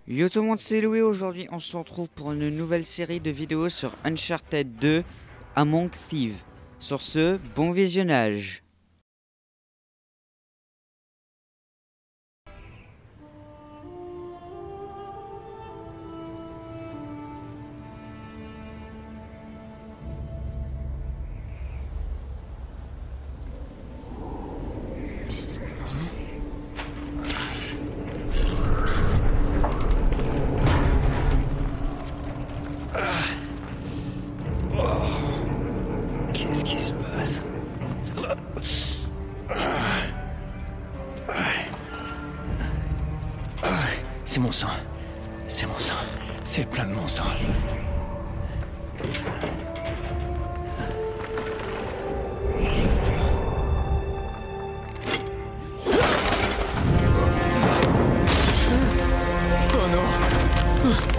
Yo tout le monde, c'est Louis. Aujourd'hui, on se retrouve pour une nouvelle série de vidéos sur Uncharted 2 Among Thieves. Sur ce, bon visionnage. Qu'est-ce qui se passe? C'est mon sang. C'est mon sang. C'est plein de mon sang. Oh non!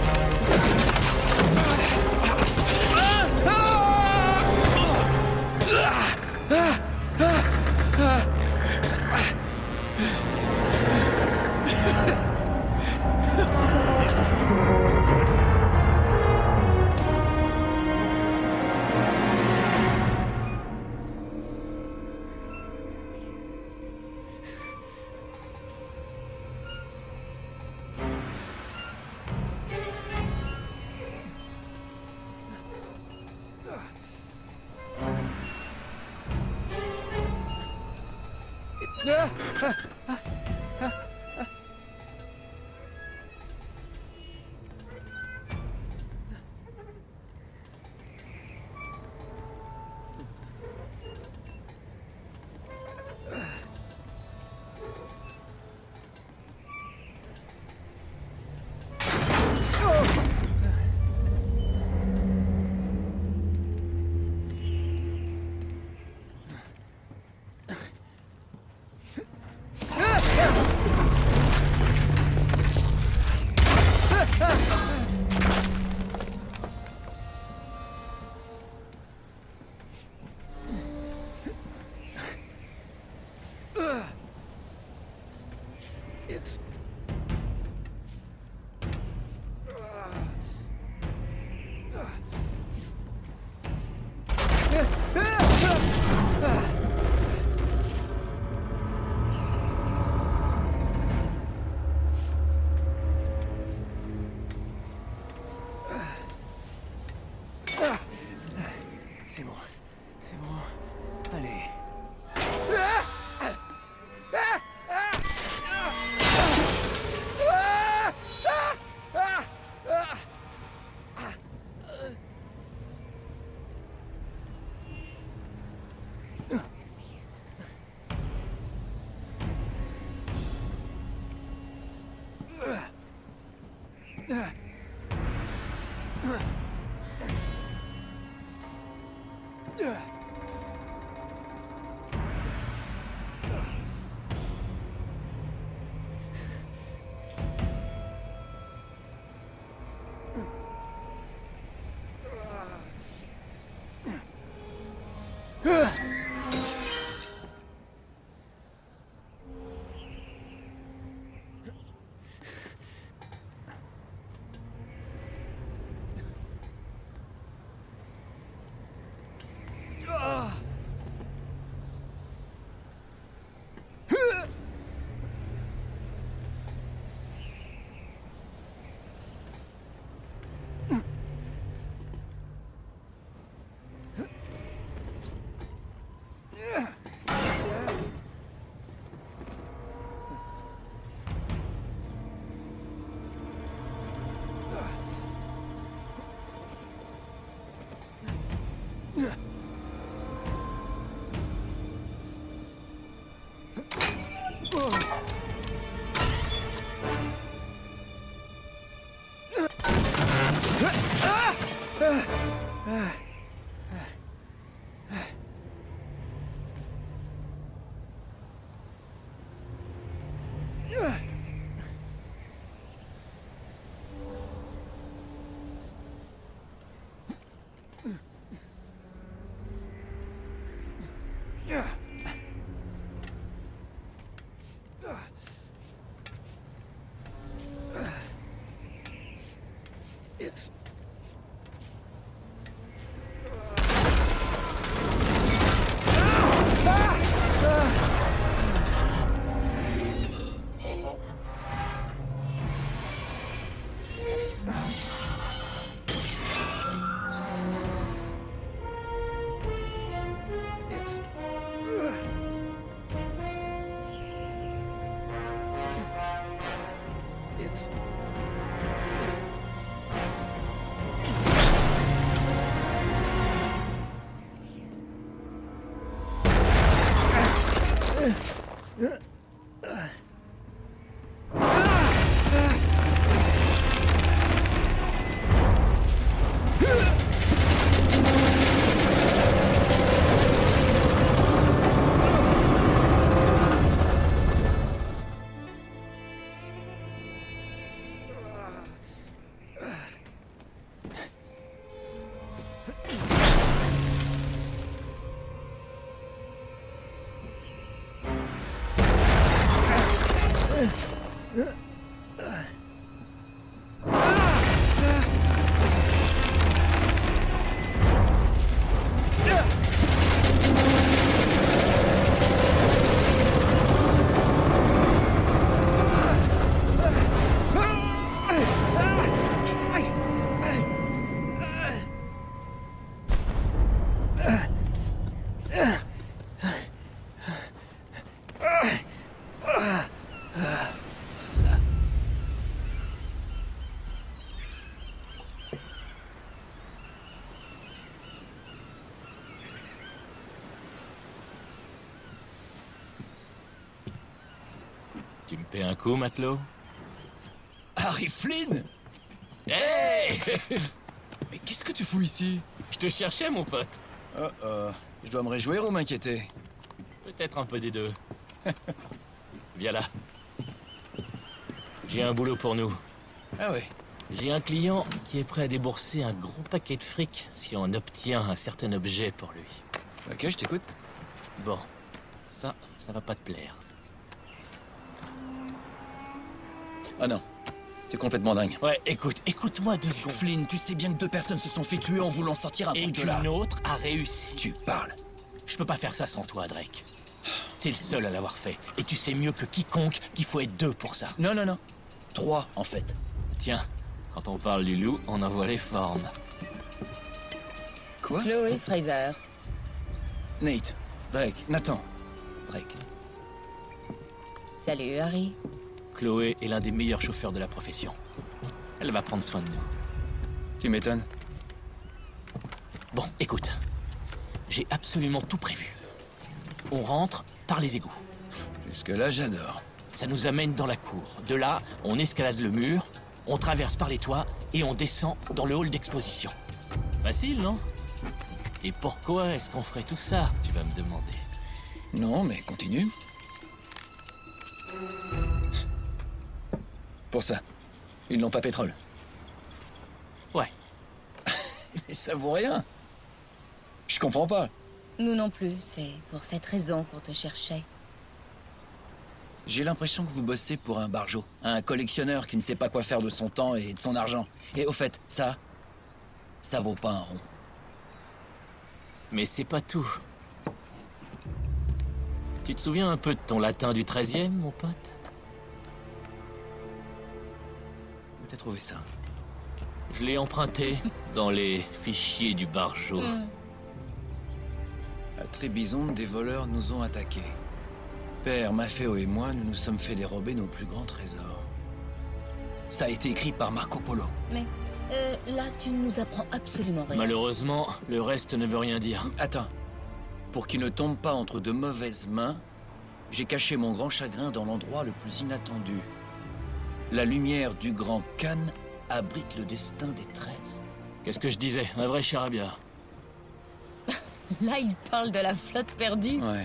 C'est bon. C'est bon. Allez. Tu me paies un coup, matelot? Harry Flynn! Hey! Mais qu'est-ce que tu fous ici? Je te cherchais, mon pote. Je dois me réjouir ou m'inquiéter? Peut-être un peu des deux. Viens là. J'ai un boulot pour nous. Ah oui. J'ai un client qui est prêt à débourser un gros paquet de fric si on obtient un certain objet pour lui. Ok, je t'écoute. Bon, ça va pas te plaire. Ah non, t'es complètement dingue. Ouais, écoute-moi 2 secondes. Flynn, tu sais bien que 2 personnes se sont fait tuer en voulant sortir un Et truc de là. qu'une autre a réussi. Tu parles. Je peux pas faire ça sans toi, Drake. T'es le seul à l'avoir fait. Et tu sais mieux que quiconque qu'il faut être 2 pour ça. Non, 3, en fait. Tiens, quand on parle du loup, on en voit les formes. Quoi? Chloé Fraser. Nate. Drake. Nathan. Drake. Salut, Harry. Chloé est l'un des meilleurs chauffeurs de la profession. Elle va prendre soin de nous. Tu m'étonnes. Bon, écoute. J'ai absolument tout prévu. On rentre par les égouts. Jusque-là, j'adore. Ça nous amène dans la cour. De là, on escalade le mur, on traverse par les toits et on descend dans le hall d'exposition. Facile, non? Et pourquoi est-ce qu'on ferait tout ça, tu vas me demander? Non, mais continue. Pour ça. Ils n'ont pas pétrole. Ouais. Mais ça vaut rien. Je comprends pas. Nous non plus, c'est pour cette raison qu'on te cherchait. J'ai l'impression que vous bossez pour un barjot. Un collectionneur qui ne sait pas quoi faire de son temps et de son argent. Et au fait, ça vaut pas un rond. Mais c'est pas tout. Tu te souviens un peu de ton latin du 13e, mon pote? Où t'as trouvé ça? Je l'ai emprunté dans les fichiers du barjot. À Trébizonde, des voleurs nous ont attaqués. Père, Maffeo et moi, nous nous sommes fait dérober nos plus grands trésors. Ça a été écrit par Marco Polo. Mais là, tu nous apprends absolument rien. Malheureusement, le reste ne veut rien dire. Attends. Pour qu'il ne tombe pas entre de mauvaises mains, j'ai caché mon grand chagrin dans l'endroit le plus inattendu. La lumière du grand Khan abrite le destin des 13. Qu'est-ce que je disais? Un vrai charabia. Là, il parle de la flotte perdue. Ouais.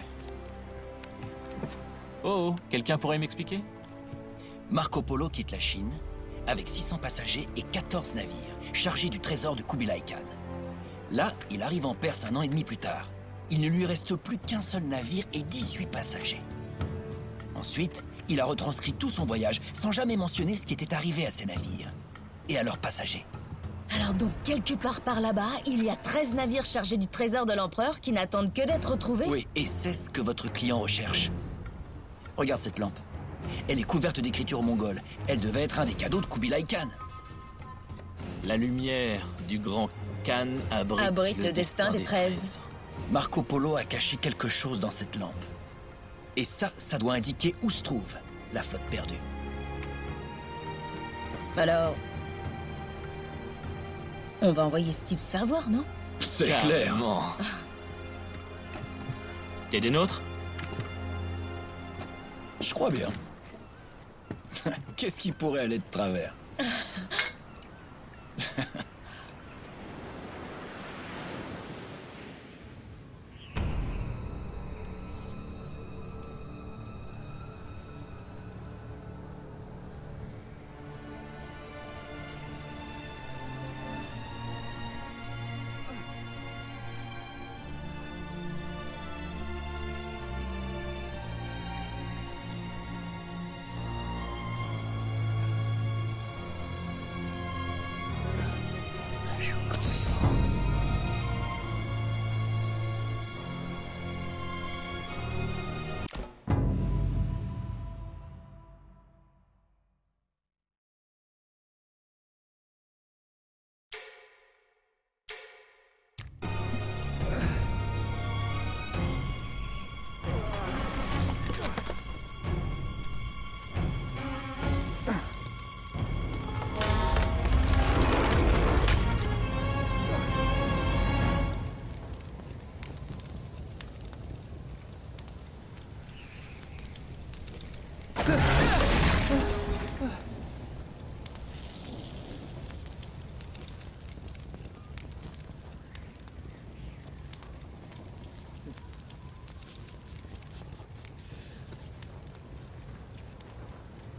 Oh, quelqu'un pourrait m'expliquer? Marco Polo quitte la Chine avec 600 passagers et 14 navires chargés du trésor de Kubilai Khan. Là, il arrive en Perse 1 an et demi plus tard. Il ne lui reste plus qu'un seul navire et 18 passagers. Ensuite, il a retranscrit tout son voyage sans jamais mentionner ce qui était arrivé à ses navires et à leurs passagers. Alors donc, quelque part par là-bas, il y a 13 navires chargés du trésor de l'empereur qui n'attendent que d'être retrouvés? Oui, et c'est ce que votre client recherche. Regarde cette lampe. Elle est couverte d'écritures mongoles. Elle devait être un des cadeaux de Kubilai Khan. La lumière du grand Khan abrite le destin des 13. Marco Polo a caché quelque chose dans cette lampe. Et ça doit indiquer où se trouve la flotte perdue. Alors... on va envoyer ce type se faire voir, non? C'est Carrément. T'es des nôtres? Je crois bien. Qu'est-ce qui pourrait aller de travers?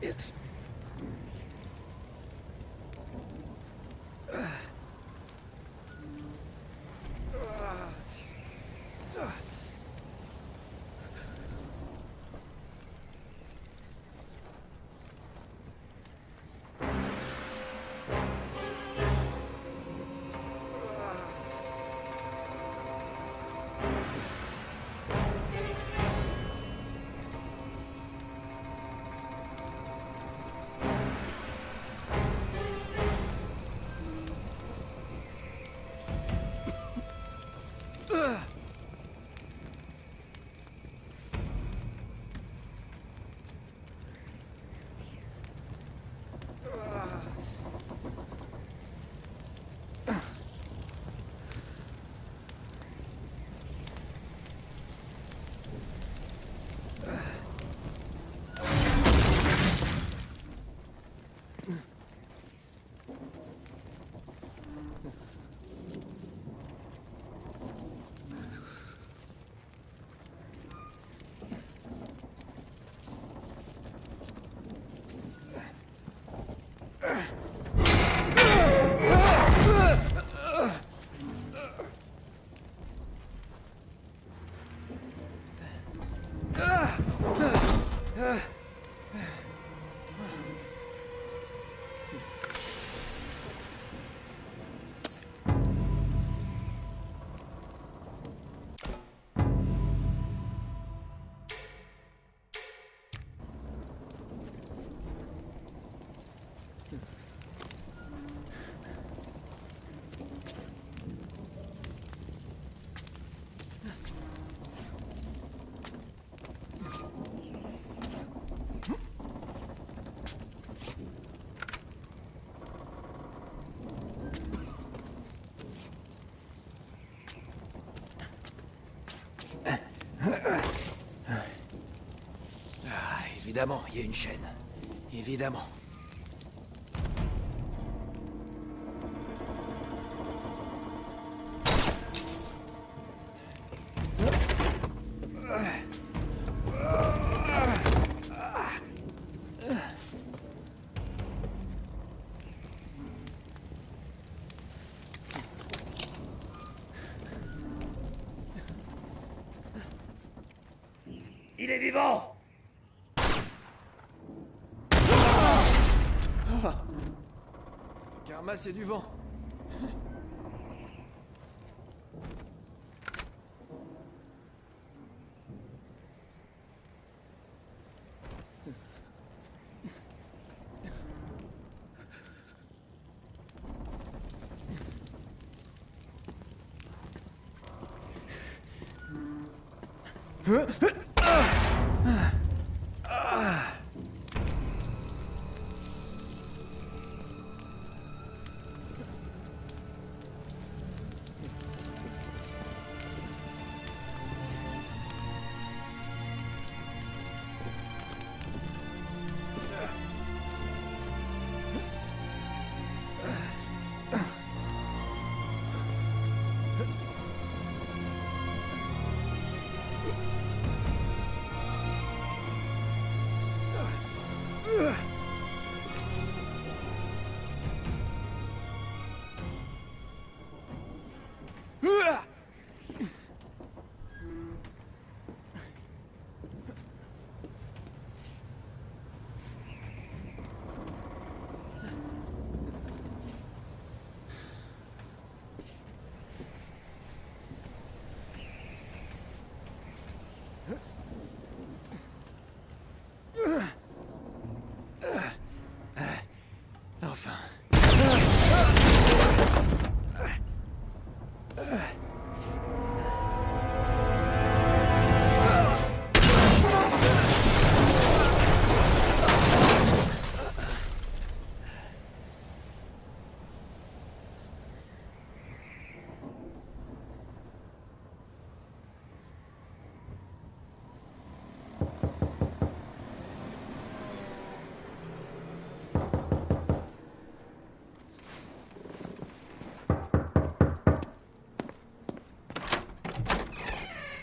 Évidemment, il y a une chaîne. Évidemment. Il est vivant! Karma, c'est du vent. Enfin.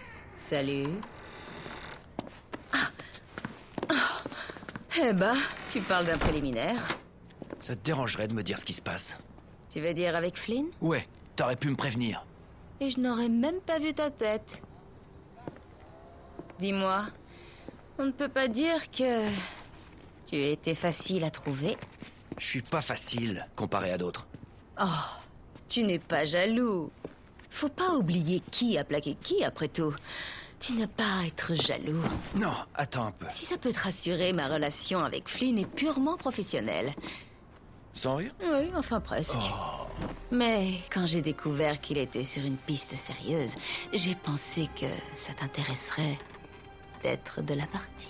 Salut. Ah. Ah. Eh ben, Tu parles d'un préliminaire? Ça te dérangerait de me dire ce qui se passe? Tu veux dire avec Flynn? Ouais, t'aurais pu me prévenir. Et je n'aurais même pas vu ta tête. Dis-moi, on ne peut pas dire que... tu as été facile à trouver? Je suis pas facile, comparé à d'autres. Oh, tu n'es pas jaloux. Faut pas oublier qui a plaqué qui, après tout. Tu n'as pas à être jaloux. Non, attends un peu. Si ça peut te rassurer, ma relation avec Flynn est purement professionnelle. Sans rire? Oui, enfin presque. Mais quand j'ai découvert qu'il était sur une piste sérieuse, j'ai pensé que ça t'intéresserait d'être de la partie.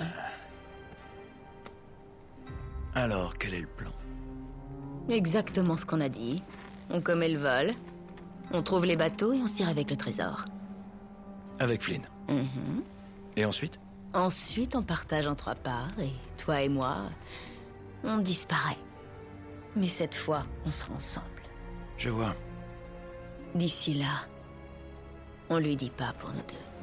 Alors, quel est le plan? Exactement ce qu'on a dit. On commet le vol, on trouve les bateaux et on se tire avec le trésor. Avec Flynn. Mhm. Et ensuite? Ensuite, on partage en 3 parts et toi et moi, on disparaît. Mais cette fois, on sera ensemble. Je vois. D'ici là, on lui dit pas pour nous deux.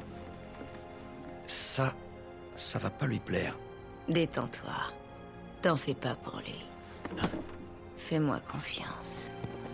Ça va pas lui plaire. Détends-toi. T'en fais pas pour lui. Fais-moi confiance.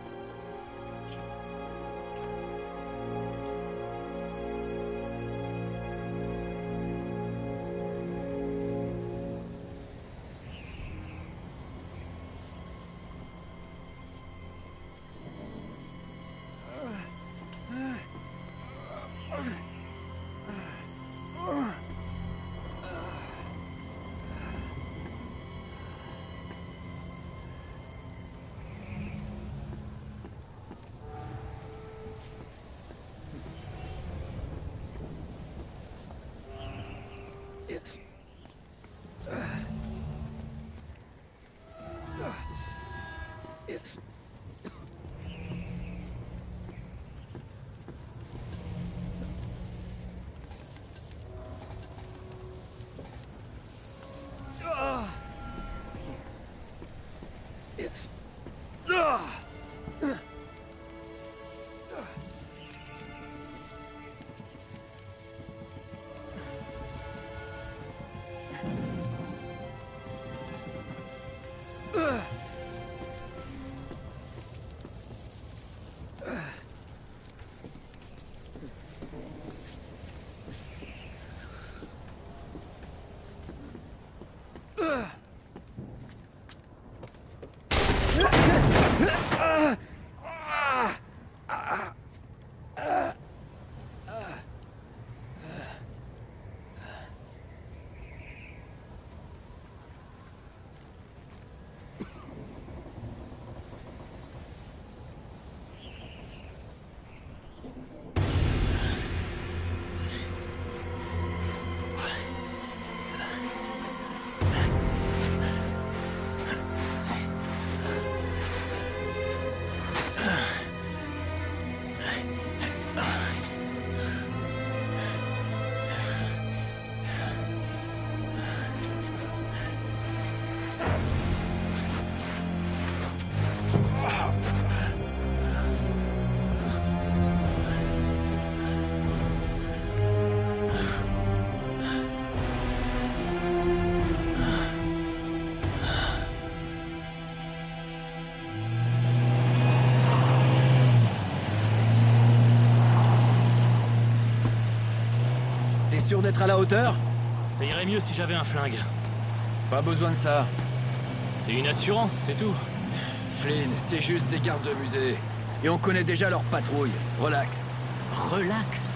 T'es sûr d'être à la hauteur? Ça irait mieux si j'avais un flingue. Pas besoin de ça. C'est une assurance, c'est tout. Flynn, c'est juste des gardes de musée. Et on connaît déjà leur patrouille. Relax. Relax.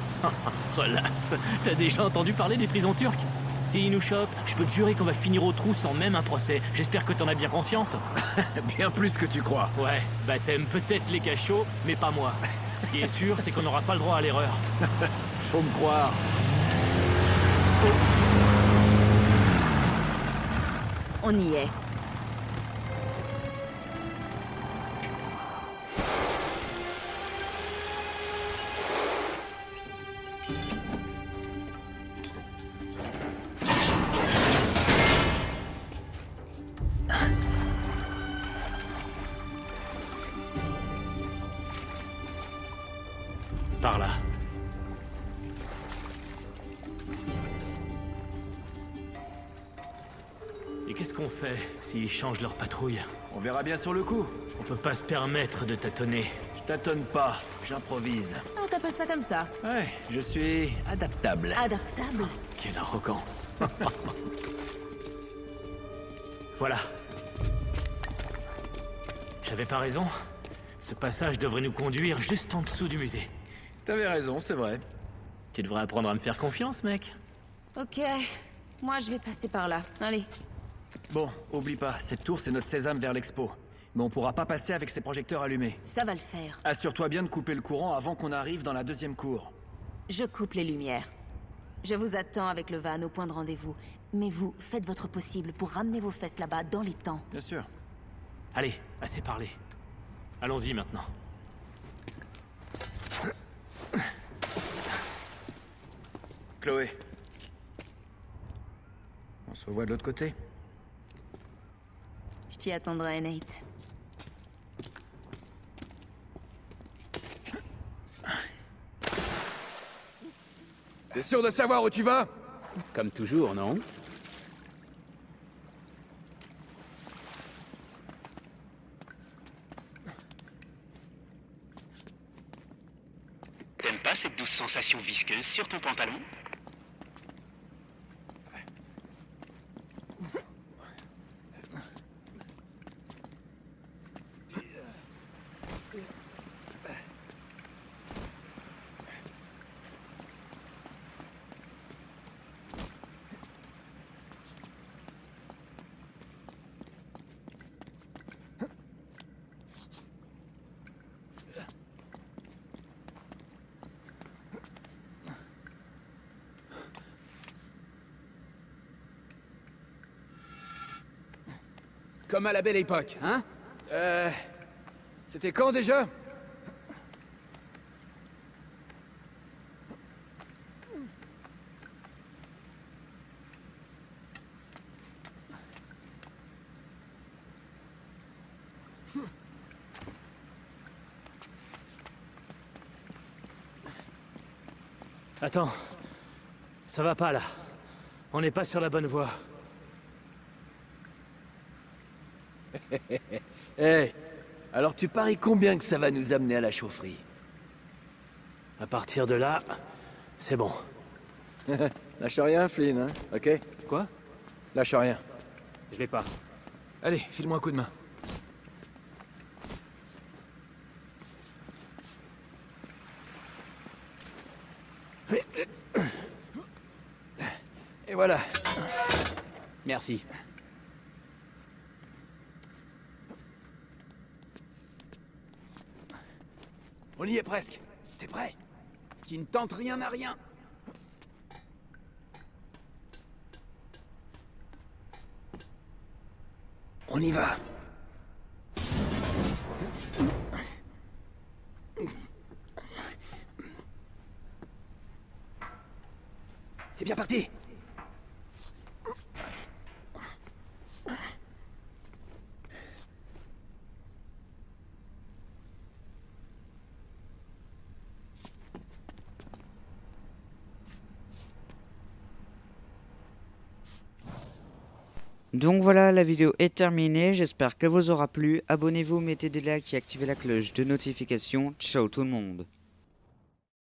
Relax. T'as déjà entendu parler des prisons turques? S'ils nous chopent, je peux te jurer qu'on va finir au trou sans même un procès. J'espère que t'en as bien conscience. Bien plus que tu crois. Ouais, bah t'aimes peut-être les cachots, mais pas moi. Ce qui est sûr, c'est qu'on n'aura pas le droit à l'erreur. Faut me croire. On y est. Par là. Et Qu'est-ce qu'on fait s'ils changent leur patrouille? On verra bien sur le coup. On peut pas se permettre de tâtonner. Je tâtonne pas, j'improvise. Oh, t'appelles ça comme ça? Ouais, je suis adaptable. Adaptable? Quelle arrogance. Voilà. J'avais pas raison. Ce passage devrait nous conduire juste en dessous du musée. T'avais raison, c'est vrai. Tu devrais apprendre à me faire confiance, mec. Ok. Moi, je vais passer par là. Allez. Bon, oublie pas, cette tour c'est notre sésame vers l'expo. Mais on pourra pas passer avec ces projecteurs allumés. Ça va le faire. Assure-toi bien de couper le courant avant qu'on arrive dans la deuxième cour. Je coupe les lumières. Je vous attends avec le van au point de rendez-vous. Mais vous, faites votre possible pour ramener vos fesses là-bas dans les temps. Bien sûr. Allez, assez parlé. Allons-y maintenant. Chloé. On se revoit de l'autre côté. Je t'y attendrai, Nate. T'es sûr de savoir où tu vas? Comme toujours, non? T'aimes pas cette douce sensation visqueuse sur ton pantalon? Comme à la belle époque, hein? C'était quand déjà? Attends. Ça va pas, là. On n'est pas sur la bonne voie. Hé, alors tu paries combien que ça va nous amener à la chaufferie? À partir de là, c'est bon. Lâche rien, Flynn, hein, ok? Quoi? Lâche rien. Je l'ai pas. Allez, file-moi un coup de main. Et voilà. Merci. On y est presque. T'es prêt? Qui ne tente rien n'a rien. On y va. C'est bien parti. Donc voilà, la vidéo est terminée, j'espère qu'elle vous aura plu. Abonnez-vous, mettez des likes et activez la cloche de notification. Ciao tout le monde.